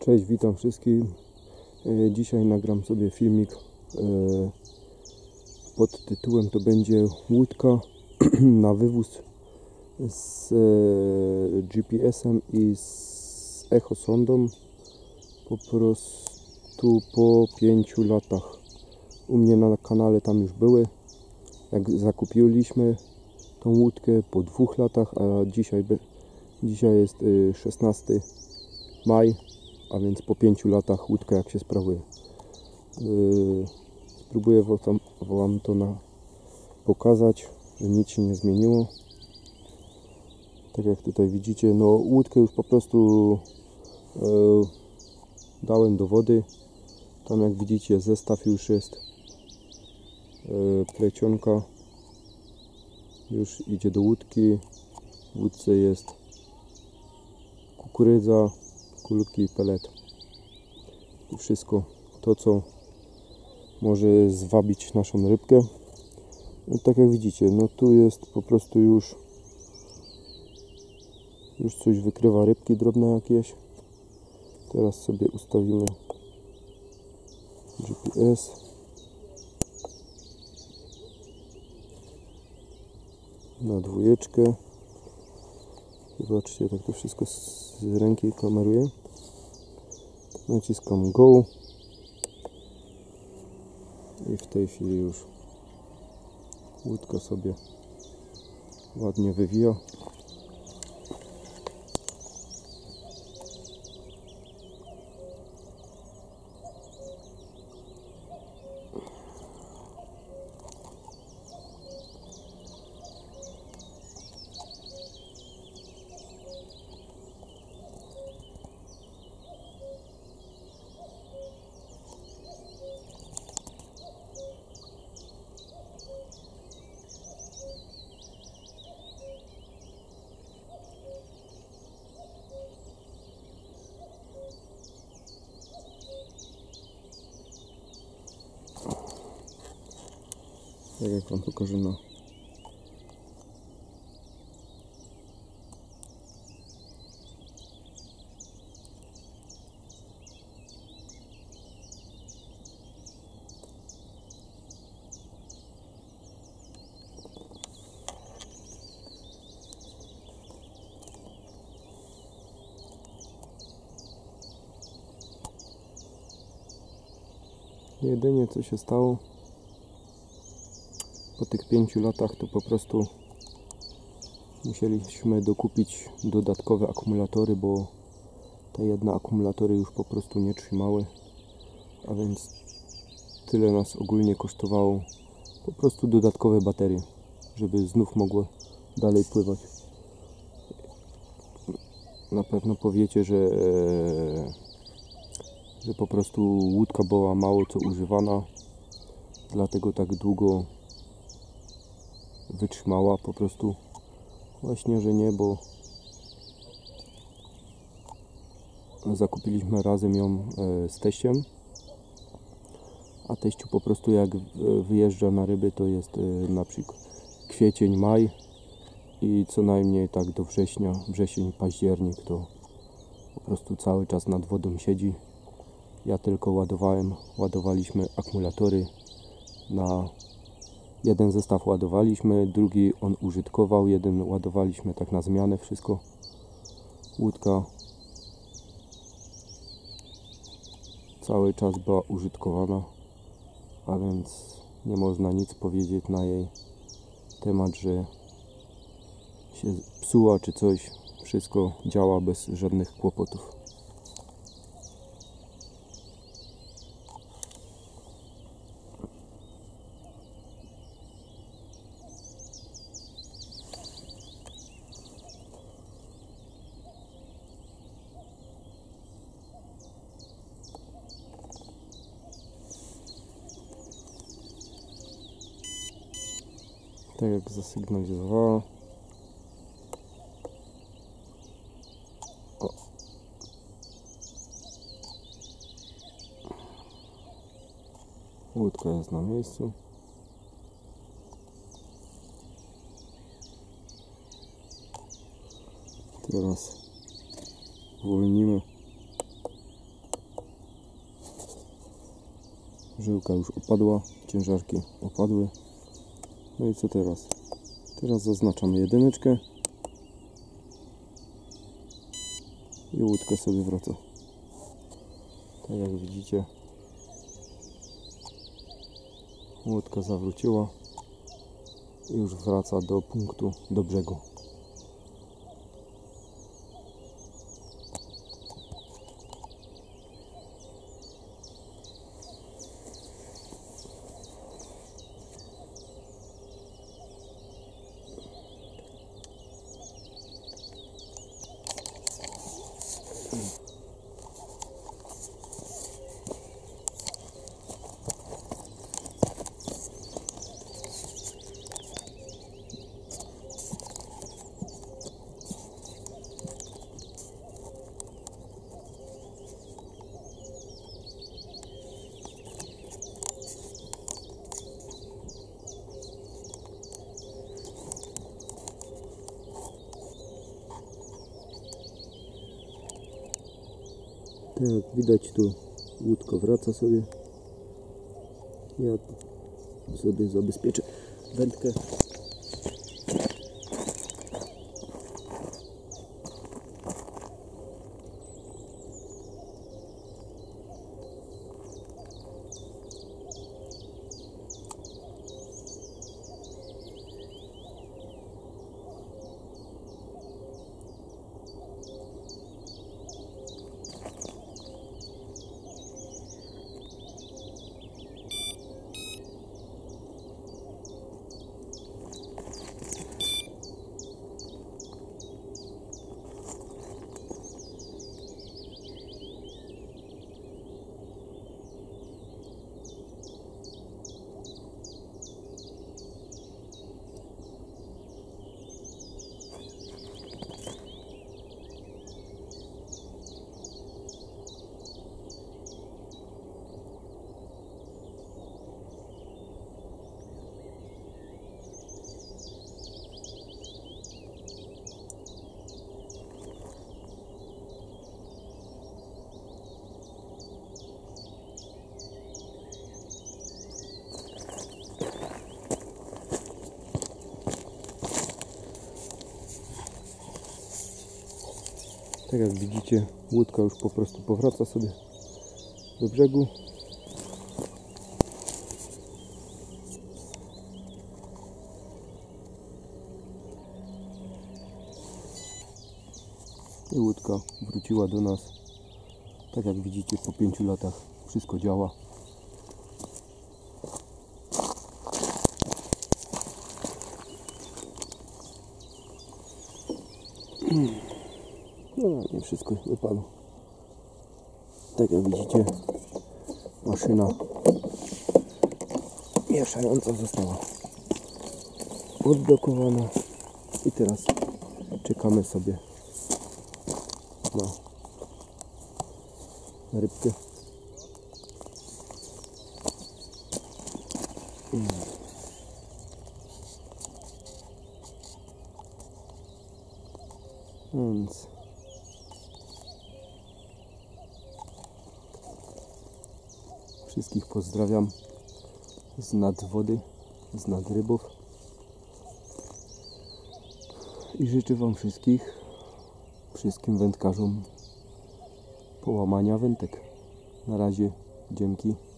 Cześć, witam wszystkich. Dzisiaj nagram sobie filmik pod tytułem to będzie łódka na wywóz z GPS-em i z echosondą po prostu po 5 latach. U mnie na kanale tam już były, jak zakupiliśmy tą łódkę po 2 latach, a dzisiaj jest 16 maj, a więc po 5 latach łódka jak się sprawuje. Spróbuję wam to pokazać, że nic się nie zmieniło. Tak jak tutaj widzicie, no łódkę już po prostu dałem do wody. Tam jak widzicie zestaw już jest, plecionka już idzie do łódki. W łódce jest kukurydza, kulki, pelet i wszystko to, co może zwabić naszą rybkę. No, tak jak widzicie, no tu jest po prostu już coś wykrywa, rybki drobne jakieś. Teraz sobie ustawimy GPS. Na 2. Zobaczcie, tak to wszystko z ręki kameruję. Naciskam Go i w tej chwili już łódka sobie ładnie wywija. Tak jak wam pokażę na jedynie co się stało po tych 5 latach, to po prostu musieliśmy dokupić dodatkowe akumulatory, bo te jedne akumulatory już po prostu nie trzymały, a więc tyle nas ogólnie kosztowało po prostu dodatkowe baterie, żeby znów mogły dalej pływać. Na pewno powiecie, że po prostu łódka była mało co używana, dlatego tak długo wytrzymała. Po prostu właśnie, że nie, bo zakupiliśmy razem ją z teściem, a teściu po prostu jak wyjeżdża na ryby, to jest na przykład kwiecień, maj i co najmniej tak do września, wrzesień, październik, to po prostu cały czas nad wodą siedzi. Ja tylko ładowaliśmy akumulatory. Na jeden zestaw ładowaliśmy, drugi on użytkował, jeden ładowaliśmy tak na zmianę wszystko. Łódka cały czas była użytkowana, a więc nie można nic powiedzieć na jej temat, że się psuła czy coś. Wszystko działa bez żadnych kłopotów. Tak jak zasygnalizowała. O. Łódka jest na miejscu. Teraz uwolnimy Żyłka już opadła, ciężarki opadły. No i co teraz? Teraz zaznaczamy jedyneczkę i łódka sobie wraca. Tak jak widzicie, łódka zawróciła i już wraca do punktu, do brzegu. Tak jak widać, tu łódka wraca sobie. Ja sobie zabezpieczę wędkę. Tak jak widzicie, łódka już po prostu powraca sobie do brzegu. I łódka wróciła do nas. Tak jak widzicie, po 5 latach wszystko działa. No, nie wszystko wypadło. Tak jak widzicie, maszyna mieszająca została odblokowana i teraz czekamy sobie na rybkę. Więc wszystkich pozdrawiam z nad wody, z nad rybów i życzę wam wszystkim wędkarzom połamania wędek. Na razie, dzięki.